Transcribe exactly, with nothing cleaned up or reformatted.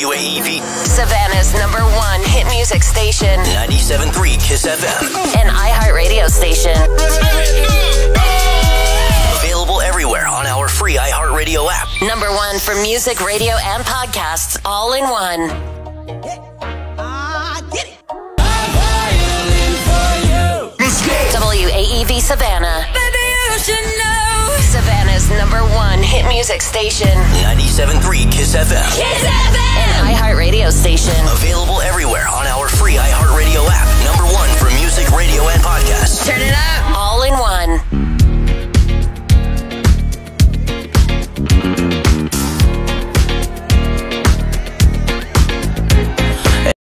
W A E V. Savannah's number one hit music station. ninety-seven point three KISS F M. An iHeartRadio station. Available everywhere on our free iHeartRadio app. Number one for music, radio, and podcasts, all in one. W A E V Savannah. Baby, you should know. Savannah's number one hit music station. ninety-seven point three KISS F M. KISS F M. An iHeartRadio station. Available everywhere on our free iHeartRadio app.